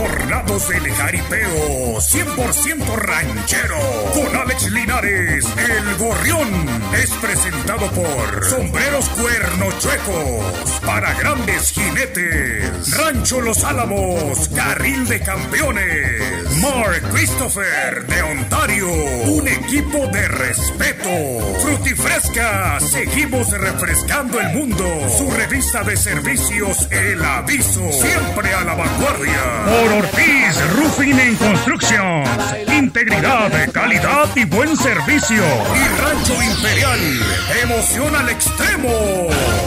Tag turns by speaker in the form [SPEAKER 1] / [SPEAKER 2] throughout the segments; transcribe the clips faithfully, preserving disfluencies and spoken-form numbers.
[SPEAKER 1] Tornados del Jaripeo, cien por ciento ranchero, con Alex Linares, el Gorrión. Es presentado por Sombreros Cuernos Chuecos, para grandes jinetes. Rancho Los Álamos, Carril de Campeones. Mark Christopher de Ontario, un equipo de respeto. Frutifresca, seguimos refrescando el mundo. Su revista de servicios, El Aviso, siempre a la vanguardia. Por Ortiz Roofing en Construcción, integridad, calidad y buen servicio. Y Rancho Imperial, emoción al extremo.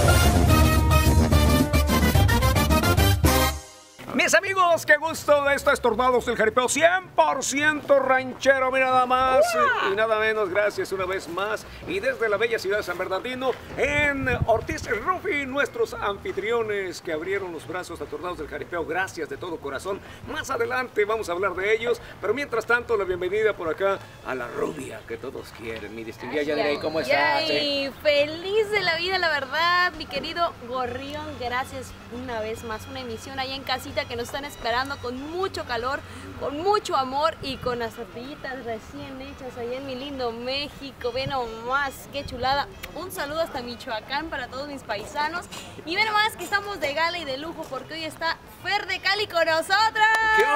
[SPEAKER 2] Mis amigos, qué gusto. Esto es Tornados del Jaripeo, cien por ciento ranchero. Mira nada más y, y nada menos. Gracias una vez más. Y desde la bella ciudad de San Bernardino, en Ortiz Roofing, nuestros anfitriones que abrieron los brazos a Tornados del Jaripeo. Gracias de todo corazón. Más adelante vamos a hablar de ellos. Pero mientras tanto, la bienvenida por acá a la rubia que todos quieren. Mi distinguida Yanirey, ¿cómo estás?
[SPEAKER 3] Y feliz de la vida, la verdad, mi querido Gorrión. Gracias una vez más. Una emisión allá en casita que nos están esperando con mucho calor, con mucho amor y con las tortillitas recién hechas allá en mi lindo México. Ven nomás, qué chulada. Un saludo hasta Michoacán para todos mis paisanos. Y ven nomás que estamos de gala y de lujo porque hoy está Fer de Cali con nosotras.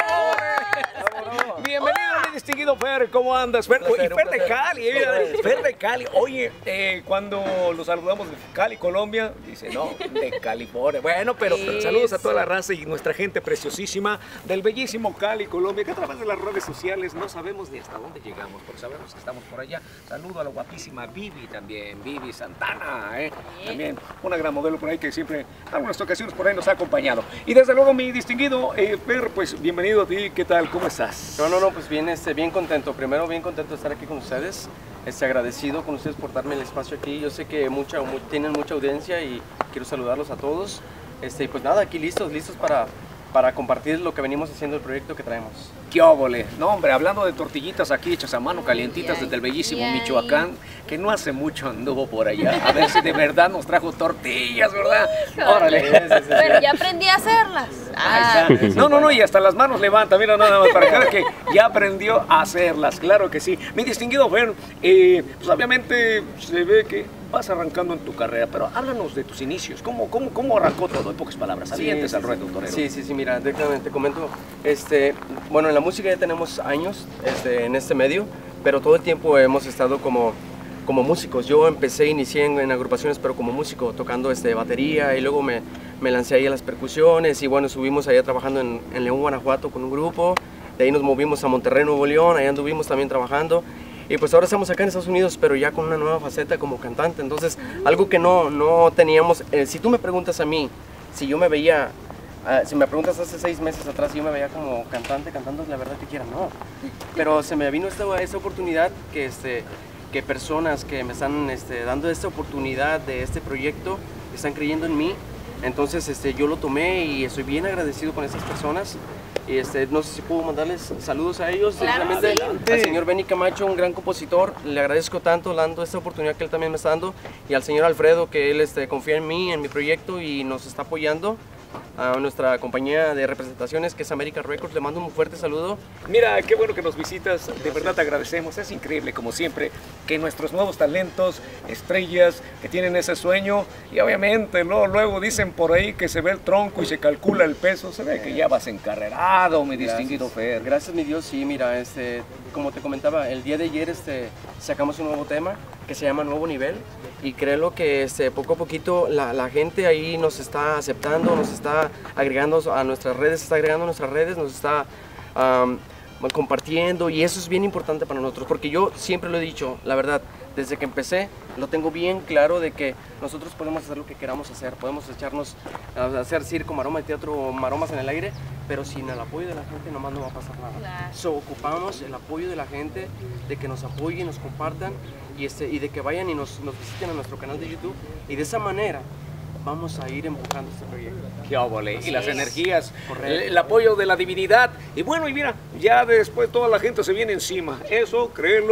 [SPEAKER 2] Bienvenido, mi distinguido Fer. ¿Cómo andas, Fer?
[SPEAKER 4] Placer,
[SPEAKER 2] y Fer de Cali, eh, Fer de Cali. Oye, eh, cuando lo saludamos de Cali, Colombia, dice, no, de California. Bueno, pero
[SPEAKER 3] Eso.
[SPEAKER 2] Saludos a toda la raza y nuestra gente preciosísima del bellísimo Cali, Colombia, que a través de las redes sociales no sabemos ni hasta dónde llegamos, pero sabemos que estamos por allá. Saludo a la guapísima Vivi también, Vivi Santana, ¿eh? También una gran modelo por ahí que siempre, en algunas ocasiones por ahí nos ha acompañado. Y desde luego mi distinguido eh, Fer, pues bienvenido a ti, ¿qué tal? ¿Cómo estás?
[SPEAKER 4] No, no, no, pues bien, este, bien contento. Primero, bien contento de estar aquí con ustedes. Este, agradecido con ustedes por darme el espacio aquí. Yo sé que mucha, mu tienen mucha audiencia y quiero saludarlos a todos. Este, y pues nada, aquí listos, listos para, para compartir lo que venimos haciendo, el proyecto que traemos.
[SPEAKER 2] ¡Qué óvole! No, hombre, hablando de tortillitas aquí hechas a mano, calientitas
[SPEAKER 3] Ay,
[SPEAKER 2] desde el bellísimo
[SPEAKER 3] ay.
[SPEAKER 2] Michoacán, que no hace mucho anduvo por allá. A ver si de verdad nos trajo tortillas, ¿verdad?
[SPEAKER 3] Híjole.
[SPEAKER 2] Órale.
[SPEAKER 3] Pero ya aprendí a hacerlas. Ah,
[SPEAKER 2] Ahí está. No, no, no, y hasta las manos levanta, mira nada más, para que vean que ya aprendió a hacerlas, claro que sí. Mi distinguido Fer, eh, pues obviamente se ve que vas arrancando en tu carrera, pero háblanos de tus inicios, ¿cómo, cómo, cómo arrancó todo? En pocas palabras, avientes
[SPEAKER 4] sí,
[SPEAKER 2] al
[SPEAKER 4] sí,
[SPEAKER 2] ruedo, torero.
[SPEAKER 4] Sí, sí, sí, mira, déjame, te comento, este, bueno, en la música ya tenemos años este, en este medio, pero todo el tiempo hemos estado como, como músicos. Yo empecé, inicié en, en agrupaciones, pero como músico, tocando este, batería, y luego me, me lancé ahí a las percusiones, y bueno, subimos allá trabajando en, en León, Guanajuato con un grupo, de ahí nos movimos a Monterrey, Nuevo León, allá anduvimos también trabajando. Y pues ahora estamos acá en Estados Unidos, pero ya con una nueva faceta como cantante. Entonces, algo que no, no teníamos. Eh, si tú me preguntas a mí, si yo me veía, uh, si me preguntas hace seis meses atrás, si yo me veía como cantante, cantando, la verdad que quiera, no. Pero se me vino esta, esta oportunidad que, este, que personas que me están este, dando esta oportunidad de este proyecto, están creyendo en mí. Entonces este, yo lo tomé y estoy bien agradecido con estas personas. Y este, no sé si puedo mandarles saludos a ellos.
[SPEAKER 3] Claro,
[SPEAKER 4] Realmente,
[SPEAKER 3] sí.
[SPEAKER 4] al señor Benny Camacho, un gran compositor, le agradezco tanto dando esta oportunidad que él también me está dando. Y al señor Alfredo, que él este, confía en mí, en mi proyecto y nos está apoyando. A nuestra compañía de representaciones, que es America Records, le mando un fuerte saludo.
[SPEAKER 2] Mira, qué bueno que nos visitas, de verdad te agradecemos, es increíble como siempre que nuestros nuevos talentos, estrellas que tienen ese sueño y obviamente luego, luego dicen por ahí que se ve el tronco y se calcula el peso, se ve que ya vas encarrerado, mi distinguido Fer.
[SPEAKER 4] Gracias mi Dios, sí, mira, este, como te comentaba, el día de ayer este, sacamos un nuevo tema que se llama Nuevo Nivel y créelo que este, poco a poquito la, la gente ahí nos está aceptando, nos está agregando a nuestras redes, está agregando a nuestras redes, nos está um, compartiendo y eso es bien importante para nosotros porque yo siempre lo he dicho, la verdad, desde que empecé lo tengo bien claro de que nosotros podemos hacer lo que queramos hacer, podemos echarnos a hacer circo, maroma, teatro, maromas en el aire, pero sin el apoyo de la gente nomás no va a pasar nada.
[SPEAKER 3] Claro.
[SPEAKER 4] So, ocupamos el apoyo de la gente, de que nos apoyen, nos compartan y, este, y de que vayan y nos, nos visiten a nuestro canal de YouTube y de esa manera vamos a ir empujando este proyecto.
[SPEAKER 2] Qué óvole. Y las
[SPEAKER 3] es.
[SPEAKER 2] energías,
[SPEAKER 4] Correcto.
[SPEAKER 2] el, el apoyo de la divinidad. Y bueno, y mira, ya después toda la gente se viene encima. Eso, créelo.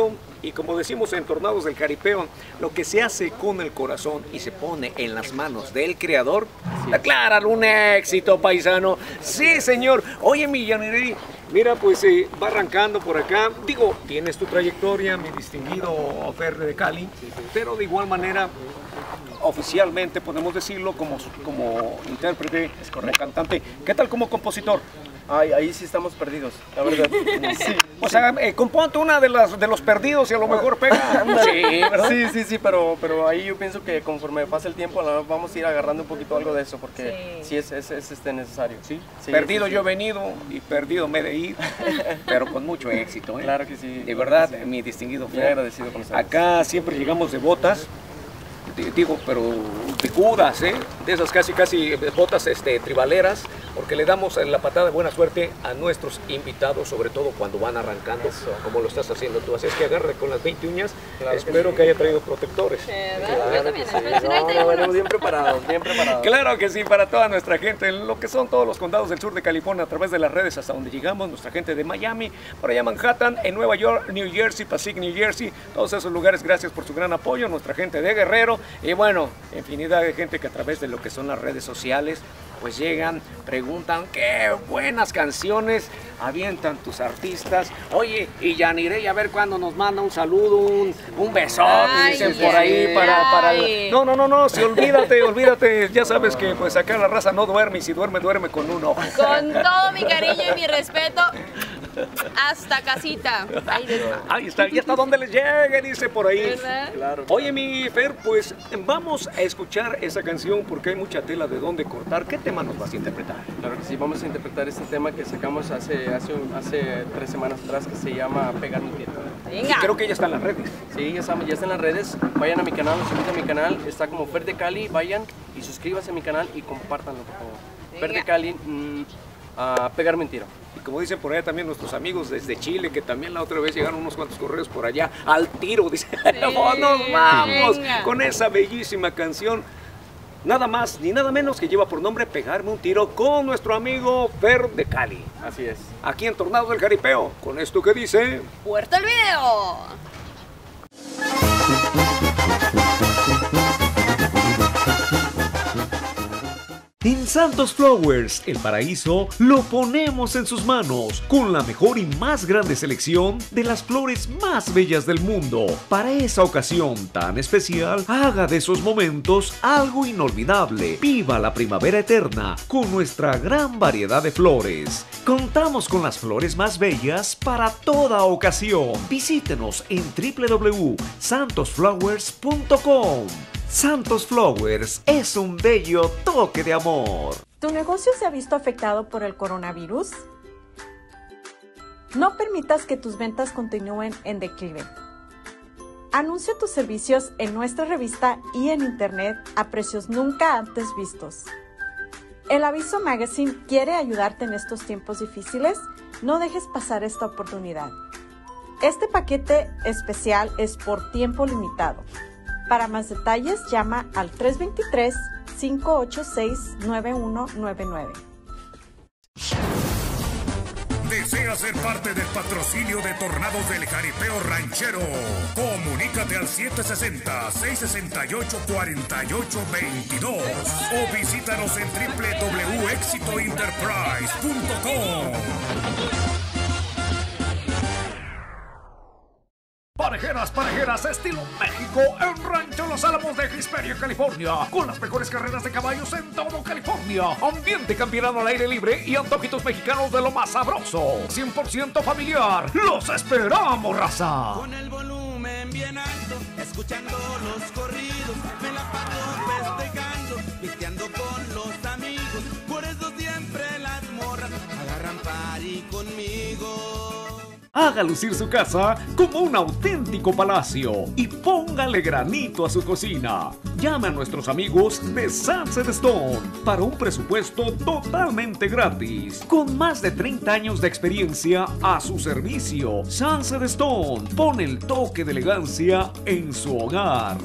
[SPEAKER 2] Y como decimos en Tornados del Jaripeo, lo que se hace con el corazón y se pone en las manos del creador, declaran un éxito, paisano. Sí, señor. Oye, mi Yanirey, mira, pues eh, va arrancando por acá. Digo, tienes tu trayectoria, mi distinguido Fer de Cali, pero de igual manera, oficialmente podemos decirlo como, como intérprete, como cantante. ¿Qué tal como compositor?
[SPEAKER 4] Ay, ahí sí estamos perdidos, la verdad. Sí,
[SPEAKER 2] o sea, eh, componte una de las de los perdidos y a lo mejor pega. Sí, ¿verdad?
[SPEAKER 4] Sí, sí, sí, pero, pero ahí yo pienso que conforme pase el tiempo vamos a ir agarrando un poquito algo de eso, porque sí, sí es, es, es este necesario.
[SPEAKER 2] ¿Sí?
[SPEAKER 4] Sí,
[SPEAKER 2] perdido
[SPEAKER 4] sí, sí.
[SPEAKER 2] yo he venido y perdido me he de ir, pero con mucho éxito. ¿eh?
[SPEAKER 4] Claro que sí.
[SPEAKER 2] De verdad,
[SPEAKER 4] sí.
[SPEAKER 2] mi distinguido
[SPEAKER 4] Muy agradecido con ustedes.
[SPEAKER 2] Acá siempre llegamos de botas. Digo, pero picudas, ¿eh? De esas casi, casi botas este, tribaleras, porque le damos la patada de buena suerte a nuestros invitados, sobre todo cuando van arrancando, Eso. como lo estás haciendo tú. Así es que agarre con las veinte uñas, claro espero que, que haya traído protectores.
[SPEAKER 3] Claro
[SPEAKER 2] claro
[SPEAKER 3] que sí.
[SPEAKER 4] No, no, bien preparados, bien preparados.
[SPEAKER 2] Claro que sí, para toda nuestra gente, lo que son todos los condados del sur de California, a través de las redes hasta donde llegamos, nuestra gente de Miami, por allá Manhattan, en Nueva York, New Jersey, Pacific New Jersey, todos esos lugares, gracias por su gran apoyo, nuestra gente de Guerrero, y bueno, infinidad de gente que a través de lo que son las redes sociales pues llegan, preguntan qué buenas canciones avientan tus artistas. Oye, y Yanirey, a ver cuándo nos manda un saludo, un, un besote, ay, dicen por ahí para, para el... No, no, no, no, si olvídate, olvídate, ya sabes que pues acá la raza no duerme y si duerme, duerme con un ojo.
[SPEAKER 3] Con todo mi cariño y mi respeto, hasta casita. Ahí está.
[SPEAKER 2] Ahí está, y hasta donde les llegue, dice por ahí.
[SPEAKER 3] ¿Verdad?
[SPEAKER 4] Claro.
[SPEAKER 2] Oye, mi Fer, pues vamos a escuchar esa canción porque hay mucha tela de dónde cortar. ¿Qué tema nos vas a interpretar?
[SPEAKER 4] Claro que sí, vamos a interpretar este tema que sacamos hace, hace, hace tres semanas atrás que se llama Pegar mi tierra.
[SPEAKER 3] Venga.
[SPEAKER 2] Creo que ya está en las redes.
[SPEAKER 4] Sí, ya está, ya está en las redes. Vayan a mi canal, suscríbanse a mi canal. Está como Fer de Cali. Vayan y suscríbanse a mi canal y compártanlo, por favor. Fer de Cali, mmm, a Pegar mi tiro.
[SPEAKER 2] Y como dicen por allá también nuestros amigos desde Chile, que también la otra vez llegaron unos cuantos correos por allá, al tiro, dice, sí, nos vamos venga. Con esa bellísima canción. Nada más ni nada menos que lleva por nombre Pegarme un tiro con nuestro amigo Fer de Cali.
[SPEAKER 4] Así es.
[SPEAKER 2] Aquí en Tornados del Jaripeo, con esto que dice...
[SPEAKER 3] ¡Puerto el video!
[SPEAKER 5] En Santos Flowers, el paraíso, lo ponemos en sus manos con la mejor y más grande selección de las flores más bellas del mundo. Para esa ocasión tan especial, haga de esos momentos algo inolvidable. Viva la primavera eterna con nuestra gran variedad de flores. Contamos con las flores más bellas para toda ocasión. Visítenos en w w w punto santos flowers punto com. Santos Flowers es un bello toque de amor.
[SPEAKER 6] ¿Tu negocio se ha visto afectado por el coronavirus? No permitas que tus ventas continúen en declive. Anuncia tus servicios en nuestra revista y en internet a precios nunca antes vistos. El Aviso Magazine quiere ayudarte en estos tiempos difíciles. No dejes pasar esta oportunidad. Este paquete especial es por tiempo limitado. Para más detalles, llama al tres dos tres, cinco ocho seis, nueve uno nueve nueve.
[SPEAKER 1] ¿Deseas ser parte del patrocinio de Tornados del Jaripeo Ranchero? Comunícate al siete seis cero, seis seis ocho, cuatro ocho dos dos o visítanos en w w w punto éxito enterprise punto com.
[SPEAKER 2] Parejeras, parejeras, estilo México en Rancho Los Álamos de Hesperia, California. Con las mejores carreras de caballos en todo California. Ambiente campirano al aire libre y antojitos mexicanos de lo más sabroso. cien por ciento familiar. ¡Los esperamos, raza!
[SPEAKER 7] Con el volumen bien alto, escuchando los corridos, me la paso festejando, pisteando con los amigos. Por eso siempre las morras agarran party conmigo.
[SPEAKER 5] Haga lucir su casa como un auténtico palacio y póngale granito a su cocina. Llame a nuestros amigos de Sunset Stone para un presupuesto totalmente gratis. Con más de treinta años de experiencia a su servicio, Sunset Stone pone el toque de elegancia en su hogar.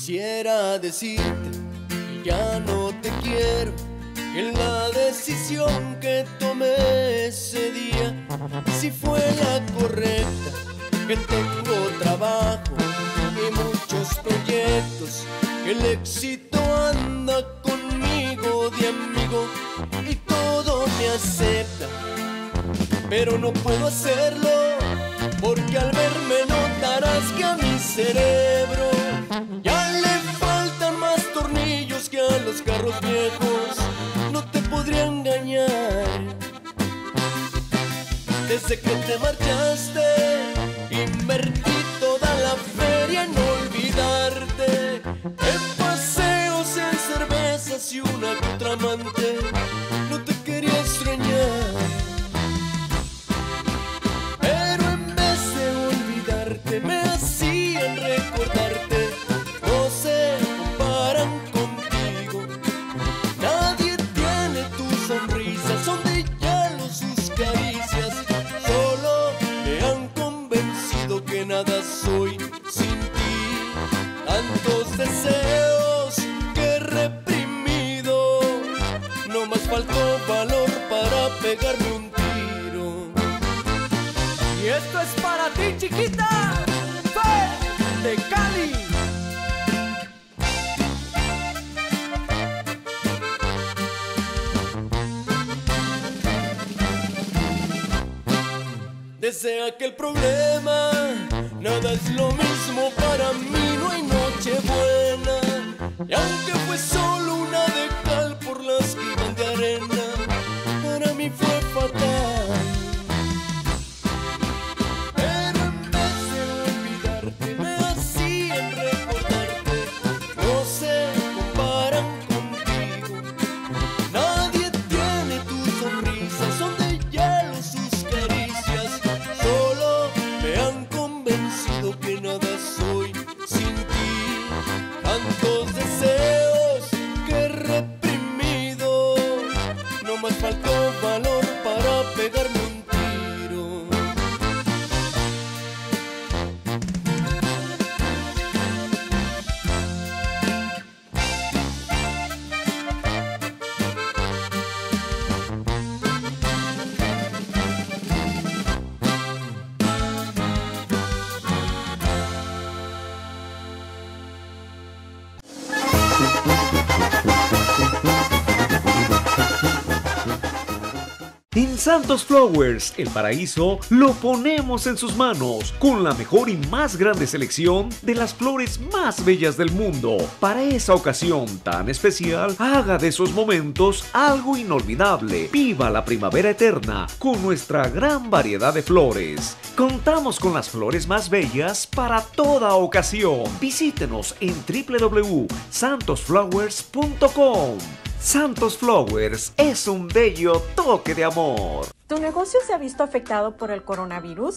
[SPEAKER 8] Quisiera decirte que ya no te quiero, que la decisión que tomé ese día sí fue la correcta, que tengo trabajo y muchos proyectos, que el éxito anda conmigo de amigo y todo me acepta, pero no puedo hacerlo porque al verme notarás que a mi cerebro ya le faltan más tornillos que a los carros viejos. No te podría engañar. Desde que te marchaste invertí toda la feria en olvidarte, en paseos, en cervezas y una que otra amante. No te quería extrañar, pero en vez de olvidarte me hacían recordarte. No se comparan contigo, nadie tiene tu sonrisa, son de hielo sus caricias. Solo me han convencido que nada soy sin ti. Tantos deseos que he reprimido, no más faltó valor para pegarme un tiro. Y esto es para ti, chiquita, Fe de Cali. Desde aquel problema, nada es lo mismo para mí, no hay noche buena. Y aunque fue solo una de cal por las que iban de arena, para mí fue fatal. Pero en vez de olvidarte me hacían recordarte. No se comparan contigo, nadie tiene tu sonrisa, son de hielo sus caricias. Solo me han convencido que nada soy sin ti. Tantos deseos que he reprimido, no más faltó valor para pegarme un tiro.
[SPEAKER 5] En Santos Flowers, el paraíso lo ponemos en sus manos, con la mejor y más grande selección de las flores más bellas del mundo. Para esa ocasión tan especial, haga de esos momentos algo inolvidable. Viva la primavera eterna con nuestra gran variedad de flores. Contamos con las flores más bellas para toda ocasión. Visítenos en w w w punto santos flowers punto com. Santos Flowers es un bello toque de amor.
[SPEAKER 6] ¿Tu negocio se ha visto afectado por el coronavirus?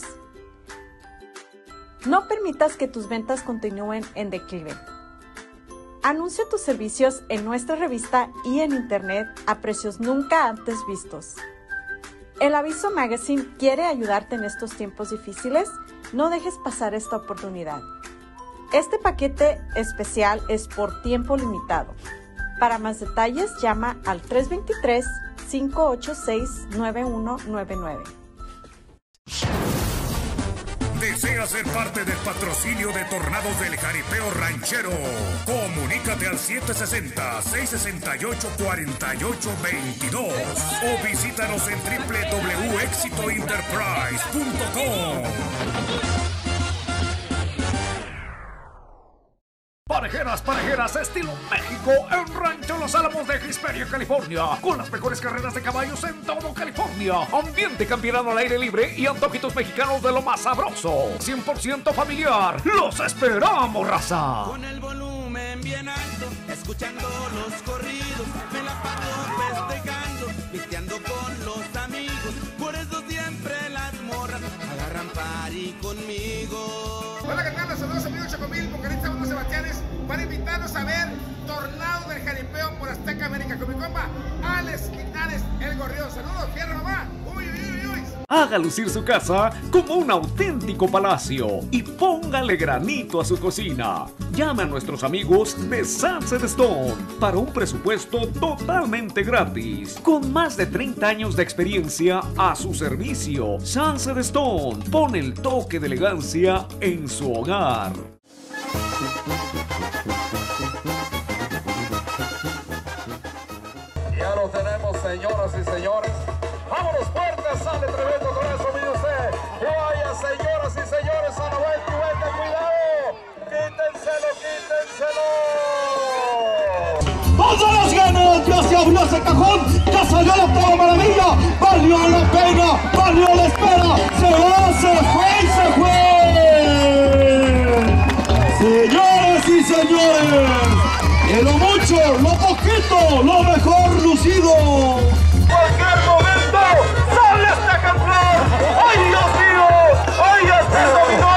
[SPEAKER 6] No permitas que tus ventas continúen en declive. Anuncia tus servicios en nuestra revista y en internet a precios nunca antes vistos. El Aviso Magazine quiere ayudarte en estos tiempos difíciles. No dejes pasar esta oportunidad. Este paquete especial es por tiempo limitado. Para más detalles, llama al tres dos tres, cinco ocho seis, nueve uno nueve nueve.
[SPEAKER 1] ¿Deseas ser parte del patrocinio de Tornados del Jaripeo Ranchero? Comunícate al siete seis cero, seis seis ocho, cuatro ocho dos dos o visítanos en w w w punto éxito enterprise punto com.
[SPEAKER 2] Parejeras, parejeras, estilo México en Rancho Los Álamos de Hesperia, California, con las mejores carreras de caballos en todo California. Ambiente campirano al aire libre y antojitos mexicanos de lo más sabroso. cien por ciento familiar. ¡Los esperamos, raza!
[SPEAKER 7] Con el volumen bien alto, escuchando los corridos, me la paso festejando, pisteando con los amigos. Por eso siempre las morras agarran party conmigo.
[SPEAKER 9] Hola, ¿qué tal? Los saludos amigos Chocomil, Bucarista, Buenos Sebastianes, para invitarnos a ver Tornado del Jaripeo por Azteca América con mi compa Alex Linares, el Gorrión. Saludos, fierro mamá. Uy, uy, uy, uy.
[SPEAKER 5] Haga lucir su casa como un auténtico palacio y póngale granito a su cocina. Llame a nuestros amigos de Sunset Stone para un presupuesto totalmente gratis. Con más de treinta años de experiencia a su servicio, Sunset Stone pone el toque de elegancia en su hogar.
[SPEAKER 10] Ya lo tenemos, señoras y señores. ¡Vámonos fuertes! ¡Sale tremendo con eso, mire usted! ¡Vaya, señoras y señores! ¡A la vuelta y vuelta! ¡Cuidado! ¡Quítenselo, quítenselo!
[SPEAKER 11] ¡Todas las ganas! ¡Ya se abrió ese cajón! ¡Ya salió la octava maravilla! ¡Valió la pena! ¡Valió la espera! ¡Se va! ¡Se fue! ¡Se fue! Señoras y señores, de lo mucho, lo poquito, lo mejor lucido.
[SPEAKER 10] ¡Cualquier momento sale este ejemplar! ¡Ay, Dios mío! ¡Ay, este dominó!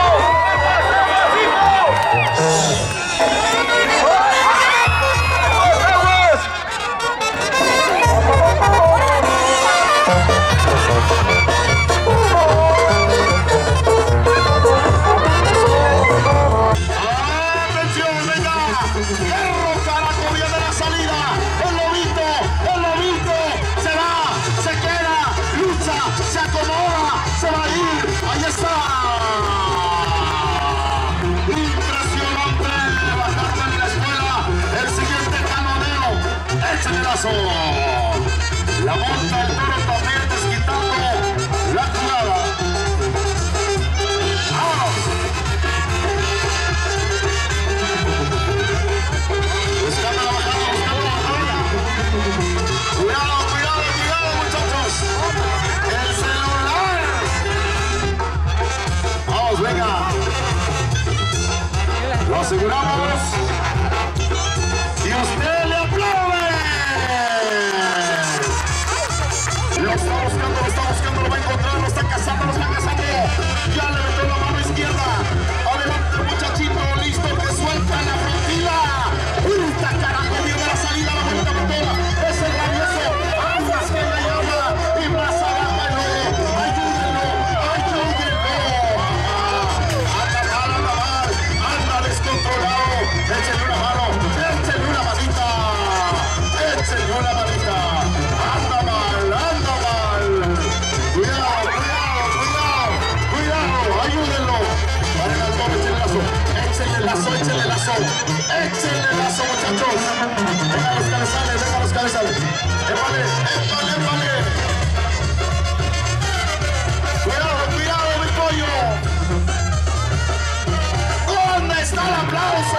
[SPEAKER 11] La monta el toro también desquitando la jugada. ¡Vámonos! Buscando la bajada, buscando la bajada. Cuidado, cuidado, cuidado, muchachos. El celular. Vamos, venga. Lo aseguramos. Y usted le aplaude. Lo está buscando, lo está buscando, lo va a encontrar, lo está cazando, lo está cazando. Ya le metió la mano izquierda. Adelante, muchachito, listo, que suelta la frontila. ¡Puta carajo! Viene la salida, la vuelta motora. Es el rabioso. Aguas que la llama. Y más abajo el lodo. Ayúdenlo, ayúdenlo. Anda mal, anda mal. Anda descontrolado. Échenle una mano, échenle una manita. Échenle una manita. Anda mal, anda mal. Cuidado, cuidado, cuidado, cuidado, ayúdenlo. Para el alto, échenle lazo, échenle lazo, échenle lazo, échenle lazo, muchachos. Venga los cabezales, venga los cabezales. Épale, épale, épale. Cuidado, cuidado, mi pollo. ¿Dónde está el aplauso?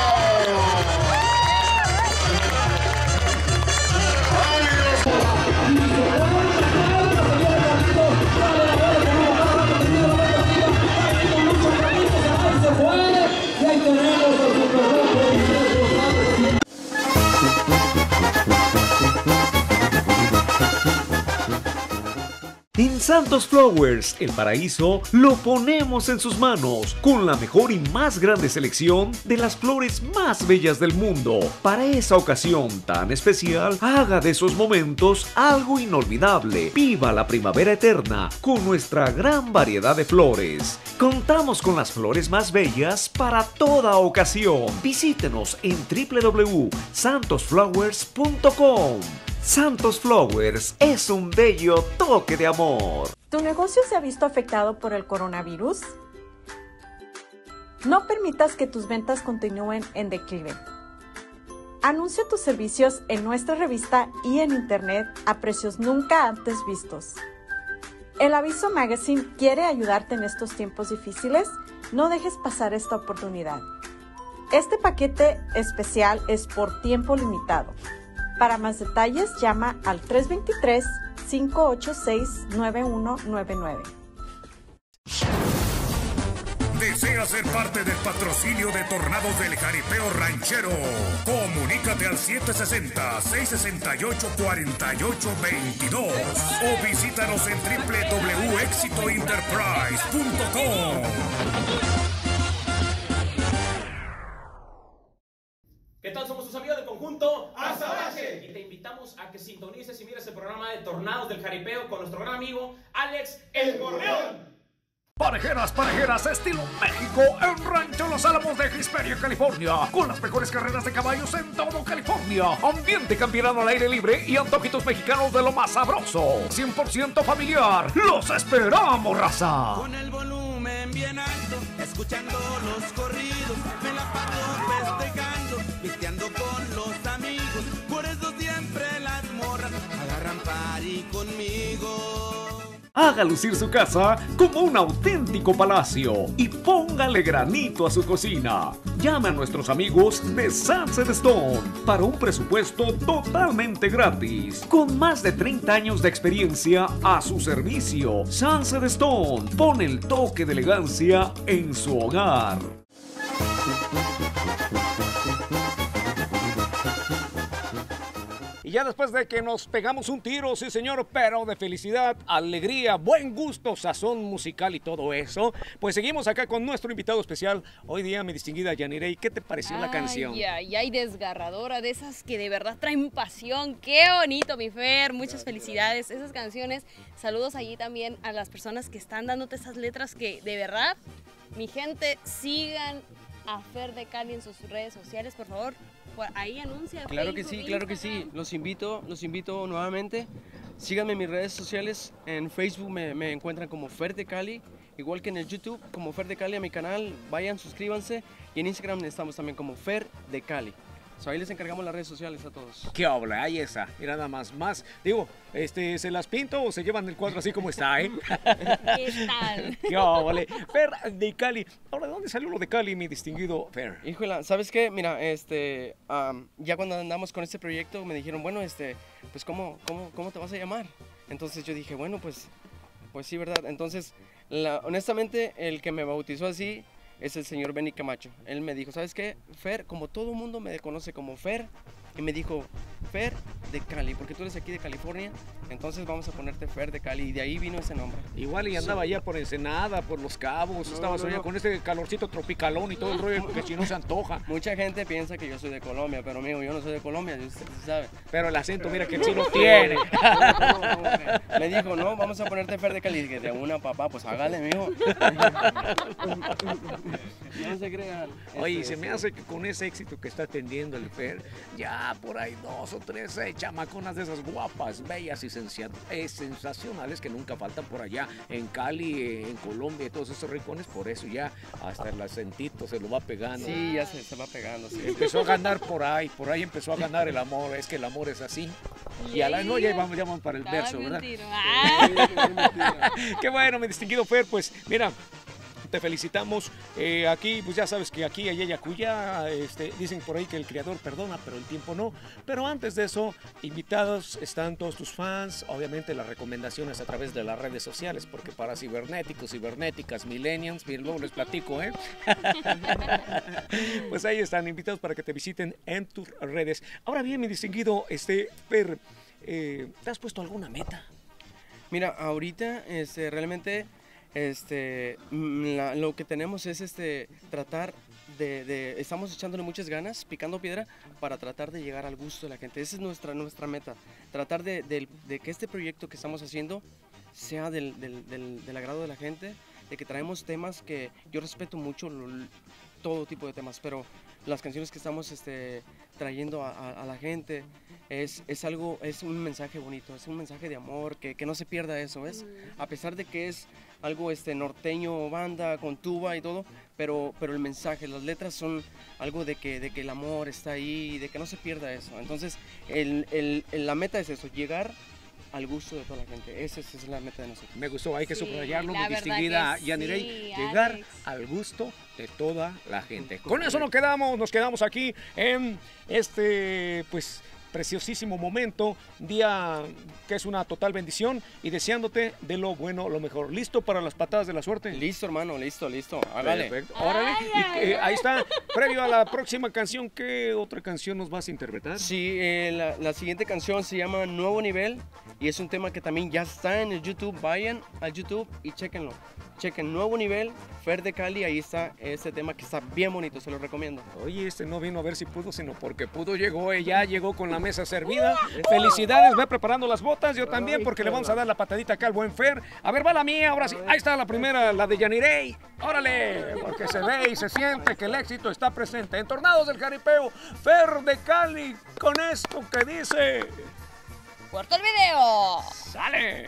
[SPEAKER 5] En Santos Flowers, el paraíso, lo ponemos en sus manos con la mejor y más grande selección de las flores más bellas del mundo. Para esa ocasión tan especial, haga de esos momentos algo inolvidable. Viva la primavera eterna con nuestra gran variedad de flores. Contamos con las flores más bellas para toda ocasión. Visítenos en w w w punto santos flowers punto com. Santos Flowers es un bello toque de amor.
[SPEAKER 6] ¿Tu negocio se ha visto afectado por el coronavirus? No permitas que tus ventas continúen en declive. Anuncia tus servicios en nuestra revista y en internet a precios nunca antes vistos. El Aviso Magazine quiere ayudarte en estos tiempos difíciles. No dejes pasar esta oportunidad. Este paquete especial es por tiempo limitado. Para más detalles, llama al tres dos tres, cinco ocho seis, nueve uno nueve nueve.
[SPEAKER 1] ¿Desea ser parte del patrocinio de Tornados del Jaripeo Ranchero? Comunícate al siete seis cero, seis seis ocho, cuatro ocho dos dos o visítanos en w w w punto éxito enterprise punto com.
[SPEAKER 12] ¿Qué tal? Somos tus amigos del conjunto Azabache y te invitamos a que sintonices y mires el programa de Tornados del Jaripeo con nuestro gran amigo Alex El Gorrión.
[SPEAKER 1] Parejeras, parejeras, estilo México en Rancho Los Álamos de Hesperia, California, con las mejores carreras de caballos en todo California, ambiente campirano al aire libre y antojitos mexicanos de lo más sabroso, cien por ciento familiar. ¡Los esperamos, raza!
[SPEAKER 7] Con el volumen bien alto, escuchando los corridos, me la paso festejando, pisteando con los amigos, por eso siempre las morras agarran party conmigo.
[SPEAKER 5] Haga lucir su casa como un auténtico palacio y póngale granito a su cocina. Llame a nuestros amigos de Sunset Stone para un presupuesto totalmente gratis. Con más de treinta años de experiencia a su servicio, Sunset Stone pone el toque de elegancia en su hogar.
[SPEAKER 2] Y ya después de que nos pegamos un tiro, sí señor, pero de felicidad, alegría, buen gusto, sazón musical y todo eso, pues seguimos acá con nuestro invitado especial. Hoy día, mi distinguida Yanirey, ¿qué te pareció
[SPEAKER 3] ay,
[SPEAKER 2] la canción?
[SPEAKER 3] Ay, ay, ay, desgarradora, de esas que de verdad traen pasión. Qué bonito, mi Fer, muchas felicidades. Esas canciones, saludos allí también a las personas que están dándote esas letras que de verdad, mi gente, sigan a Fer de Cali en sus redes sociales, por favor. Por ahí anuncia.
[SPEAKER 4] Claro
[SPEAKER 3] Facebook,
[SPEAKER 4] que sí, claro que sí. Los invito, los invito nuevamente. Síganme en mis redes sociales. En Facebook me, me encuentran como Fer de Cali, igual que en el YouTube como Fer de Cali a mi canal. Vayan, suscríbanse. Y en Instagram estamos también como Fer de Cali. So, ahí les encargamos las redes sociales a todos.
[SPEAKER 2] ¿Qué habla? Ahí esa. Mira nada más, más. Digo, este, ¿se las pinto o se llevan el cuadro así como está, eh?
[SPEAKER 3] ¿Qué tal?
[SPEAKER 2] ¿Qué vale? Fer de Cali. Ahora, ¿de dónde salió lo de Cali, mi distinguido Fer?
[SPEAKER 4] Híjole, ¿sabes qué? Mira, este, um, ya cuando andamos con este proyecto me dijeron, bueno, este, pues, ¿cómo, cómo, cómo te vas a llamar? Entonces yo dije, bueno, pues, pues sí, ¿verdad? Entonces, la, honestamente, el que me bautizó así es el señor Benny Camacho. Él me dijo, ¿sabes qué? Fer, como todo el mundo me conoce como Fer, y me dijo, Fer de Cali, porque tú eres aquí de California, entonces vamos a ponerte Fer de Cali, y de ahí vino ese nombre.
[SPEAKER 2] Igual y andaba allá por Ensenada, por Los Cabos,
[SPEAKER 4] No,
[SPEAKER 2] estaba
[SPEAKER 4] no,
[SPEAKER 2] soñando
[SPEAKER 4] no.
[SPEAKER 2] con este calorcito tropicalón y todo el rollo, que si no se antoja.
[SPEAKER 4] Mucha gente piensa que yo soy de Colombia, pero amigo, yo no soy de Colombia, usted sabe.
[SPEAKER 2] Pero el acento, mira que sí lo tiene.
[SPEAKER 4] Me dijo, no, vamos a ponerte Fer de Cali. Y dije, de una, papá, pues hágale, mijo. No se crean.
[SPEAKER 2] Oye,
[SPEAKER 4] Este,
[SPEAKER 2] se me hace que con ese éxito que está teniendo el Fer, ya por ahí dos o tres eh, chamaconas de esas guapas, bellas y sensia- eh, sensacionales que nunca faltan por allá en Cali, eh, en Colombia y todos esos rincones, por eso ya hasta el acentito se lo va pegando.
[SPEAKER 4] Sí, ya se, se va pegando. Sí.
[SPEAKER 2] Empezó a ganar por ahí, por ahí empezó a ganar el amor, es que el amor es así. Y a la no, ya vamos, ya vamos para el verso, ¿verdad? Qué bueno, mi distinguido Fer, pues mira, te felicitamos. Eh, aquí, pues ya sabes que aquí, allá y acullá, este, dicen por ahí que el creador perdona, pero el tiempo no. Pero antes de eso, invitados están todos tus fans, obviamente las recomendaciones a través de las redes sociales, porque para cibernéticos, cibernéticas, millennials, bien, luego les platico, ¿eh? Pues ahí están invitados para que te visiten en tus redes. Ahora bien, mi distinguido este, Fer, eh, ¿te has puesto alguna meta?
[SPEAKER 4] Mira, ahorita este, realmente este, mm, la- lo que tenemos es este, tratar de, de- estamos echándole muchas ganas, picando piedra, para tratar de llegar al gusto de la gente. Esa es nuestra, nuestra meta, tratar de, de- de que este proyecto que estamos haciendo sea del, del- del- del agrado de la gente, de que traemos temas que yo respeto mucho, lo- todo tipo de temas, pero las canciones que estamos este, trayendo a, a- a la gente es, es algo, es un mensaje bonito, es un mensaje de amor, que, que no se pierda eso, ¿ves? A pesar de que es algo este, norteño, banda, con tuba y todo, pero, pero el mensaje, las letras son algo de que, de que el amor está ahí, de que no se pierda eso. Entonces, el, el- el- la meta es eso, llegar al gusto de toda la gente. Esa es, esa es la meta de nosotros.
[SPEAKER 2] Me gustó, hay que
[SPEAKER 3] Sí,
[SPEAKER 2] subrayarlo,
[SPEAKER 3] la
[SPEAKER 2] mi
[SPEAKER 3] verdad
[SPEAKER 2] distinguida
[SPEAKER 3] que
[SPEAKER 2] Yanirey,
[SPEAKER 3] sí,
[SPEAKER 2] llegar
[SPEAKER 3] Alex.
[SPEAKER 2] al gusto de toda la gente. Con eso nos quedamos, nos quedamos aquí en este, pues, preciosísimo momento, día que es una total bendición y deseándote de lo bueno, lo mejor. ¿Listo para las patadas de la suerte?
[SPEAKER 4] Listo, hermano, listo, listo. Hágale.
[SPEAKER 2] Perfecto. Órale. Y, eh, ahí está, previo a la próxima canción, ¿qué otra canción nos vas a interpretar?
[SPEAKER 4] Sí, eh, la, la siguiente canción se llama Nuevo Nivel y es un tema que también ya está en el YouTube. Vayan al YouTube y chéquenlo. chequen Nuevo Nivel, Fer de Cali, ahí está este tema que está bien bonito, se lo recomiendo.
[SPEAKER 2] Oye, este no vino a ver si pudo, sino porque pudo, llegó, ella llegó con la mesa servida. Felicidades, ve preparando las botas, yo también, porque le vamos a dar la patadita acá al buen Fer. A ver, va la mía, ahora sí, ahí está la primera, la de Yanirey. Órale, porque se ve y se siente que el éxito está presente. En Tornados del Jaripeo, Fer de Cali, con esto que dice...
[SPEAKER 3] ¡Corta el video!
[SPEAKER 2] ¡Sale!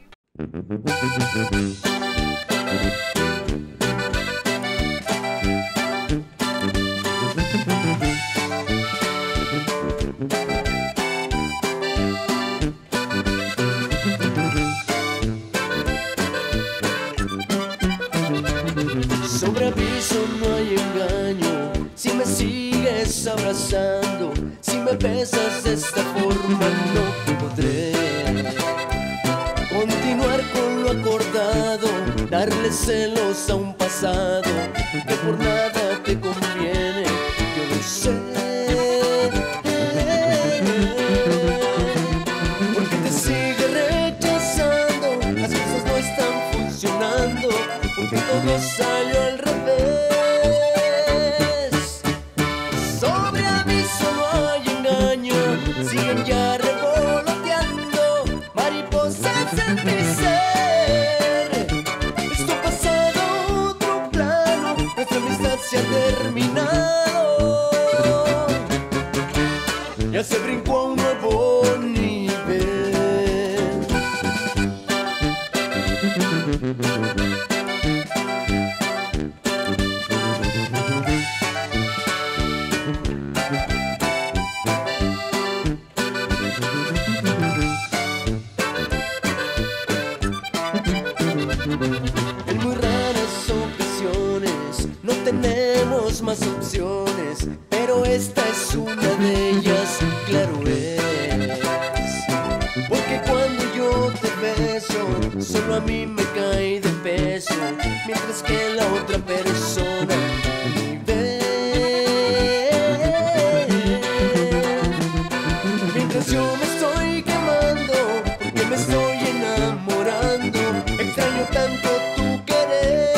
[SPEAKER 8] Sobre aviso no hay engaño, si me sigues abrazando, si me besas de esta forma no podré continuar con lo acordado, darle celos a un pasado que por nada te conviene, yo lo sé. Porque te sigue rechazando, las cosas no están funcionando, porque todo salió al revés. Sobre aviso no hay engaño, siguen ya revoloteando mariposas en mi ser. Esto ha pasado a otro plano, nuestra amistad se ha terminado. Ya se brincó a un nuevo nivel. En muy raras ocasiones no tenemos más opciones, pero esta es una de ellas, claro es. Porque cuando yo te beso, solo a mí me cae de peso, mientras que la otra persona ni ve. Mientras yo me estoy quemando, porque me estoy enamorando, extraño tanto tu querer.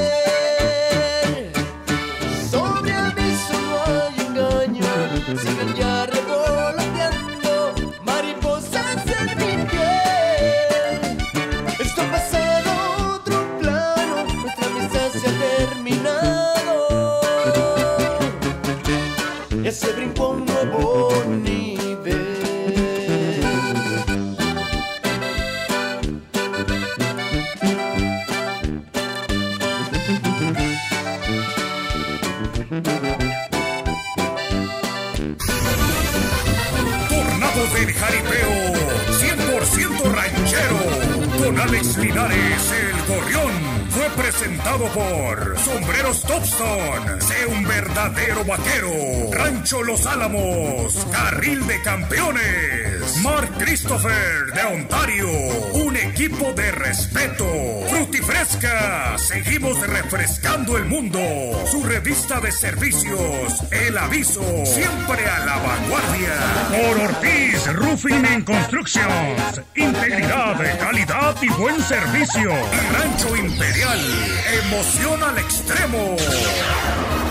[SPEAKER 8] Sobre aviso no hay engaño, sigan ya revoloteando mariposas en mi piel. Esto ha pasado a otro plano, nuestra amistad se ha terminado. Ya se brincó a un nuevo nivel.
[SPEAKER 1] Tornados del Jaripeo, cien por ciento ranchero, con Alex Linares, el gorrión. Fue presentado por Sombreros Topstone, sé un verdadero vaquero. Rancho Los Álamos, Carril de Campeones. Mark Christopher de Ontario, un equipo de respeto. Frutifresca, seguimos refrescando el mundo. Su revista de servicios, El Aviso, siempre a la vanguardia. Por Ortiz Roofing and Constructions, integridad, calidad y buen servicio. Y Rancho Imperial, emoción al extremo.